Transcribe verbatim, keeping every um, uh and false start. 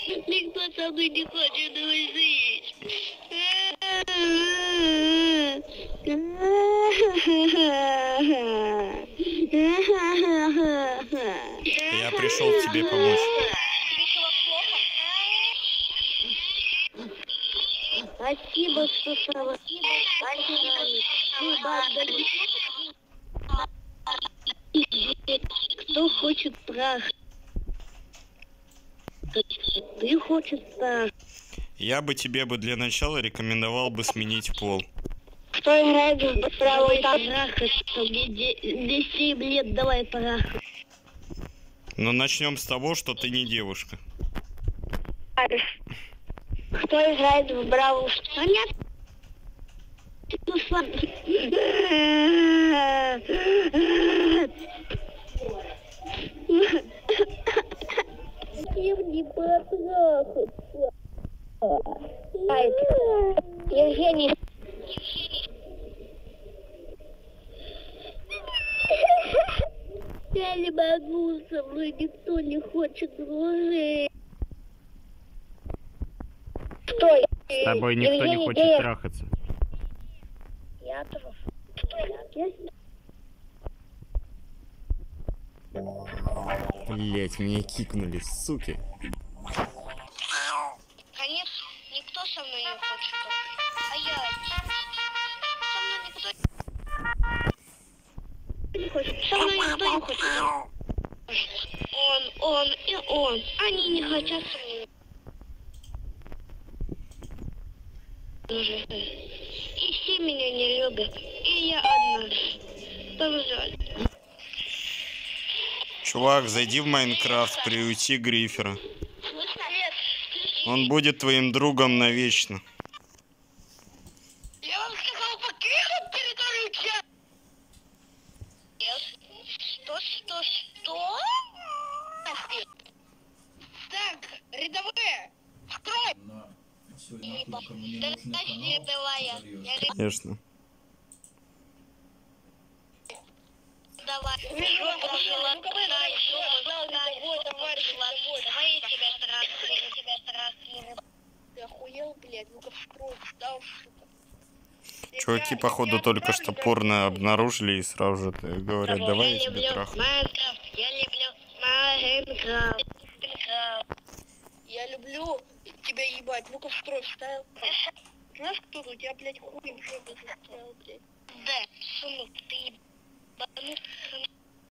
Никто со мной не хочет дружить. Я пришел тебе помочь. Спасибо, что стало. Кто хочет прах? Ты хочешь прах? Я бы тебе бы для начала рекомендовал бы сменить пол. Кто играет в правый прах? Мне семь лет, давай прах. Но начнем с того, что ты не девушка. Кто играет в Бравл Старс? Нет. Им не потрахаться. Евгений. Я не могу, со мной никто не хочет дружить. Стой. С тобой никто Евгений, не хочет я... трахаться. Я тоже. Стой. Блять, меня кикнули, суки. Конечно, никто со мной не хочет. А я со мной никто не хочет. Со мной никто не хочет. Он, он и он. Они не хотят со мной. И все меня не любят. И я одна. Там жаль. Чувак, зайди в Майнкрафт, приюти Грифера. Он будет твоим другом навечно. Я вам сказал покинуть территорию чат. Что, что, что? Так, рядовые, открой. Подожди, давай я. Конечно. Давай. Ты охуел, блядь? Ну-ка вскрой, встал, сука. Чуваки, походу, только что порно обнаружили и сразу же говорят, давай я тебе трахну. Майнкрафт, я люблю Майнкрафт. Я люблю тебя ебать. Ну-ка вскрой, вставил. Знаешь, кто у тебя, блядь, хуй в жопу заставил, блядь? Да, сынок, ты ебанут.